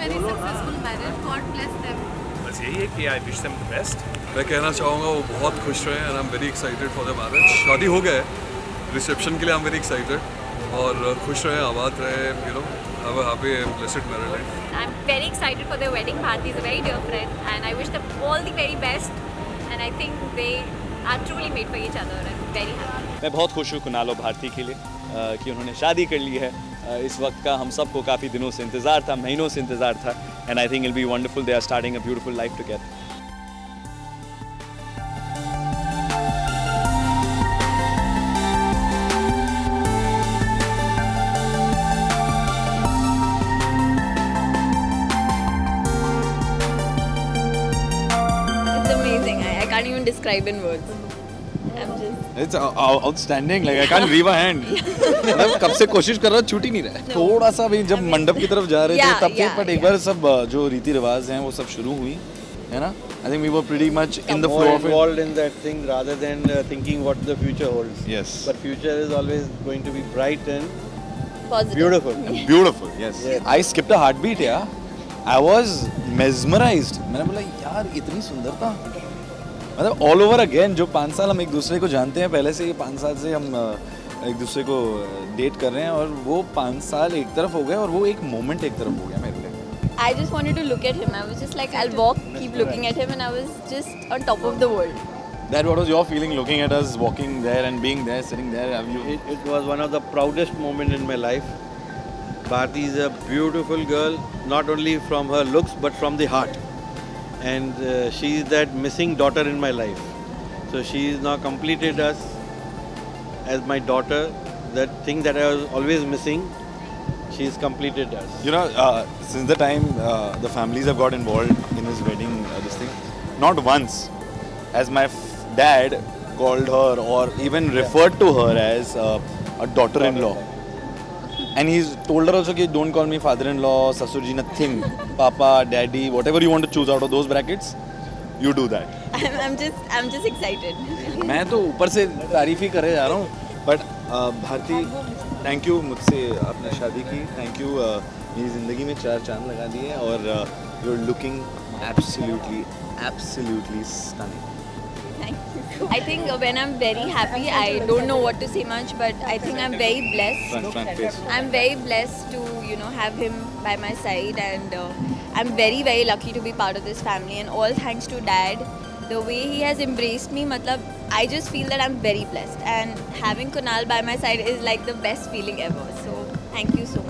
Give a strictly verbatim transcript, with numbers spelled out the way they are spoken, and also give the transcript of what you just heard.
very successful marriage. God bless them. बस यही है कि I wish them the best. मैं कहना चाहूँगा वो बहुत खुश रहे and I'm very excited for the marriage. शादी हो गया है, reception के लिए I'm very excited और खुश रहे, आबाद रहे, you know, have a happy and blessed married life. I'm very excited for their wedding. Bharati is a very dear friend and I wish them all the very best and I think they are truly made for each other and I'm very happy. मैं बहुत खुश हूँ कुणाल और भारती के लिए कि उन्होंने शादी कर ली है. इस वक्त का हम सबको काफ़ी दिनों से इंतज़ार था, महीनों से इंतज़ार था and I think it'll be wonderful. They are starting a beautiful life together. It's amazing. I, I can't even describe in words. I'm just... It's outstanding. Like I can't leave a hand. मतलब कब से कोशिश कर रहा हूँ, छूट ही नहीं रहा है. थोड़ा सा भी जब मंडप की तरफ जा रहे थे तब से, but एक बार सब जो रीति रिवाज हैं वो सब शुरू हुई, है ना? I think we were pretty much in the flow of it. Involved in that thing rather than uh, thinking what the future holds. Yes. But future is always going to be bright and Positive. beautiful. Beautiful. Yes. Yes. I skipped a heartbeat, yeah. I was mesmerized. मैंने बोला यार इतनी सुंदरता. मतलब all over again जो पाँच साल हम एक दूसरे को जानते हैं, पहले से ये पाँच साल से हम एक दूसरे को डेट कर रहे हैं और वो पाँच साल एक तरफ हो गए और वो एक मोमेंट एक तरफ हो गया मेरे लिए. I just wanted to look at him. I was just like, I'll walk, keep looking at him, and I was just on top of the world. That what was your feeling looking at us, walking there and being there, sitting there? Have you? It, it was one of the proudest moments in my life. Bharati is a beautiful girl, not only from her looks but from the heart. And uh, she is that missing daughter in my life. So she is now completed us as my daughter. That thing that I was always missing, she has completed us. You know, uh, since the time uh, the families have got involved in his wedding, uh, this thing, not once has my f dad called her or even yeah. referred to her as uh, a daughter-in-law. And he's told her also, don't call me father-in-law, sasurji, nothing. Papa, daddy, whatever you want to choose out of those brackets, you do that. I'm, I'm just, I'm just excited. मैं तो ऊपर से तारीफ ही करे जा रहा हूँ. But uh, Bharti, thank you मुझसे आपने शादी की. Thank you uh, मेरी ज़िंदगी में चार चांद लगा दिए और uh, you're looking absolutely, absolutely stunning. Thank you. I think when I'm very happy, I don't know what to say much, but I think I'm very blessed. Front, front face. I'm very blessed to, you know, have him by my side, and uh, I'm very, very lucky to be part of this family. And all thanks to Dad, the way he has embraced me, matlab, I just feel that I'm very blessed. And having Kunal by my side is like the best feeling ever. So thank you so much.